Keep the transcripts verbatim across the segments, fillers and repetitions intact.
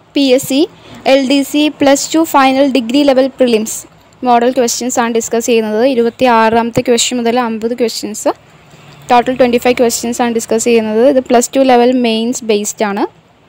P S C L D C plus two final degree level prelims model questions ആണ് discuss ചെയ്യുന്നത്. ഇരുപത്തി ആറാമത്തെ question മുതൽ അമ്പത് questions, total twenty five questions ആണ് ഡിസ്കസ് ചെയ്യുന്നത്. ഇത് plus two level mains based ആണ്.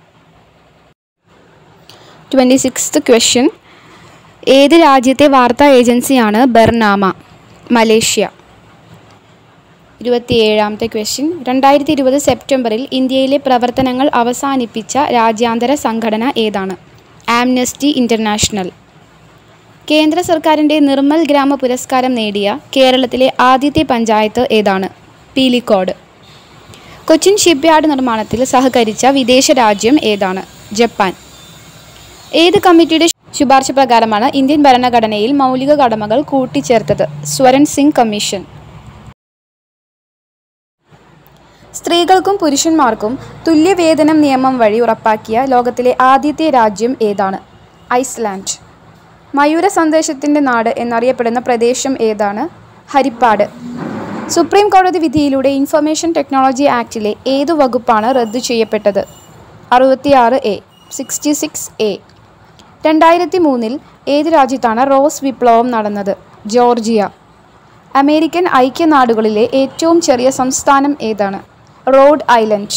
ട്വൻറ്റി സിക്സ്ത് ക്വസ്റ്റ്യൻ, ഏത് രാജ്യത്തെ വാർത്താ ഏജൻസിയാണ് ബർനാമ? മലേഷ്യ. ഇരുപത്തിയേഴാമത്തെ ക്വസ്റ്റ്യൻ, രണ്ടായിരത്തി ഇരുപത് സെപ്റ്റംബറിൽ ഇന്ത്യയിലെ പ്രവർത്തനങ്ങൾ അവസാനിപ്പിച്ച രാജ്യാന്തര സംഘടന ഏതാണ്? Amnesty International. കേന്ദ്ര സർക്കാരിൻ്റെ നിർമ്മൽ ഗ്രാമ പുരസ്കാരം നേടിയ കേരളത്തിലെ ആദ്യത്തെ പഞ്ചായത്ത് ഏതാണ്? പീലിക്കോട്. കൊച്ചിൻ ഷിപ്പ്യാർഡ് നിർമ്മാണത്തിൽ സഹകരിച്ച വിദേശ രാജ്യം ഏതാണ്? ജപ്പാൻ. ഏത് കമ്മിറ്റിയുടെ ശുപാർശ പ്രകാരമാണ് ഇന്ത്യൻ ഭരണഘടനയിൽ മൗലിക കടമകൾ കൂട്ടിച്ചേർത്തത്? സ്വരൺ സിംഗ് കമ്മീഷൻ. സ്ത്രീകൾക്കും പുരുഷന്മാർക്കും തുല്യവേതനം നിയമം വഴി ഉറപ്പാക്കിയ ലോകത്തിലെ ആദ്യത്തെ രാജ്യം ഏതാണ്? ഐസ്ലാൻഡ്. മയൂര സന്ദേശത്തിൻ്റെ നാട് എന്നറിയപ്പെടുന്ന പ്രദേശം ഏതാണ്? ഹരിപ്പാട്. സുപ്രീം കോടതി വിധിയിലൂടെ ഇൻഫർമേഷൻ ടെക്നോളജി ആക്ടിലെ ഏതു വകുപ്പാണ് റദ്ദു ചെയ്യപ്പെട്ടത്? അറുപത്തിയാറ് എ സിക്സ്റ്റി സിക്സ് എ. രണ്ടായിരത്തി മൂന്നിൽ ഏത് രാജ്യത്താണ് റോസ് വിപ്ലവം നടന്നത്? ജോർജിയ. അമേരിക്കൻ ഐക്യനാടുകളിലെ ഏറ്റവും ചെറിയ സംസ്ഥാനം ഏതാണ്? Rhode Island.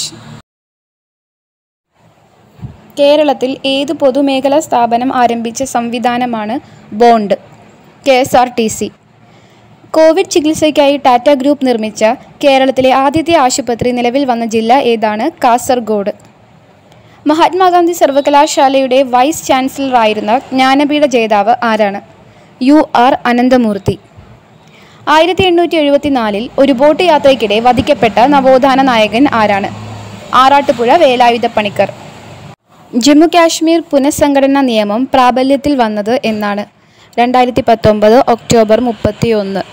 കേരളത്തിൽ ഏത് പൊതുമേഖലാ സ്ഥാപനം ആരംഭിച്ച സംവിധാനമാണ് bond? K S R T C. Covid ചികിത്സയ്ക്കായി ടാറ്റ ഗ്രൂപ്പ് നിർമ്മിച്ച കേരളത്തിലെ ആദ്യത്തെ ആശുപത്രി നിലവിൽ വന്ന ജില്ല ഏതാണ്? കാസർഗോഡ്. മഹാത്മാഗാന്ധി സർവകലാശാലയുടെ വൈസ് ചാൻസലറായിരുന്ന ജ്ഞാനപീഠ ജേതാവ് ആരാണ്? U R Ananthamurthy. ആയിരത്തി എണ്ണൂറ്റി എഴുപത്തി നാലിൽ ഒരു ബോട്ട് യാത്രയ്ക്കിടെ വധിക്കപ്പെട്ട നവോത്ഥാന നായകൻ ആരാണ്? ആറാട്ടുപുഴ വേലായുധപ്പണിക്കർ. ജമ്മു കാശ്മീർ പുനഃസംഘടനാ നിയമം പ്രാബല്യത്തിൽ വന്നത് എന്നാണ്? രണ്ടായിരത്തി പത്തൊമ്പത് ഒക്ടോബർ മുപ്പത്തി ഒന്ന്.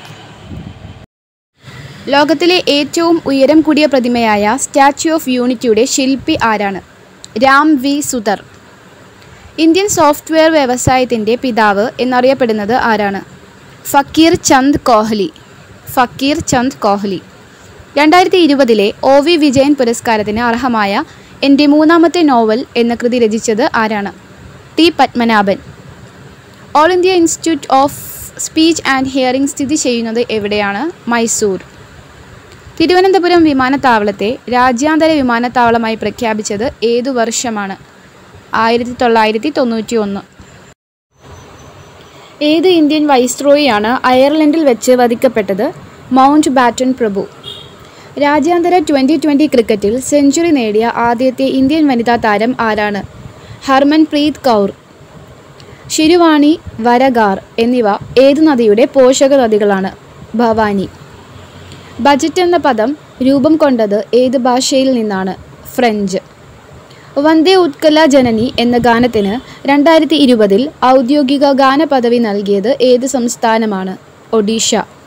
ലോകത്തിലെ ഏറ്റവും ഉയരം കൂടിയ പ്രതിമയായ സ്റ്റാച്യു ഓഫ് യൂണിറ്റിയുടെ ശില്പി ആരാണ്? Ram V Sutar. Indian software വ്യവസായത്തിൻ്റെ പിതാവ് എന്നറിയപ്പെടുന്നത് ആരാണ്? ഫക്കീർ ചന്ദ് കോഹ്ലി. ഫക്കീർ ചന്ദ് കോഹ്ലി. രണ്ടായിരത്തി ഇരുപതിലെ ഒ വി വിജയൻ പുരസ്കാരത്തിന് അർഹമായ എൻ്റെ മൂന്നാമത്തെ നോവൽ എന്ന കൃതി രചിച്ചത് ആരാണ്? T Padmanabhan. All India institute of speech and hearing സ്ഥിതി ചെയ്യുന്നത് എവിടെയാണ്? മൈസൂർ. തിരുവനന്തപുരം വിമാനത്താവളത്തെ രാജ്യാന്തര വിമാനത്താവളമായി പ്രഖ്യാപിച്ചത് ഏതു വർഷമാണ്? ആയിരത്തി തൊള്ളായിരത്തി തൊണ്ണൂറ്റി ഒന്ന്. ഏത് ഇന്ത്യൻ വൈസ്രോയിയാണ് അയർലൻഡിൽ വെച്ച് വധിക്കപ്പെട്ടത്? മൗണ്ട് ബാറ്റൺ പ്രഭു. രാജ്യാന്തര ട്വൻ്റി ട്വൻ്റി ക്രിക്കറ്റിൽ സെഞ്ചുറി നേടിയ ആദ്യത്തെ ഇന്ത്യൻ വനിതാ താരം ആരാണ്? ഹർമൻപ്രീത് കൗർ. ശിരുവാണി, വരഗാർ എന്നിവ ഏതു നദിയുടെ പോഷക നദികളാണ്? ഭവാനി. ബജറ്റ് എന്ന പദം രൂപം കൊണ്ടത് ഏത് ഭാഷയിൽ നിന്നാണ്? ഫ്രഞ്ച്. വന്ദേ ഉത്കല ജനനി എന്ന ഗാനത്തിന് രണ്ടായിരത്തി ഇരുപതിൽ ഔദ്യോഗിക ഗാന പദവി നൽകിയത് ഏത് സംസ്ഥാനമാണ്? ഒഡീഷ.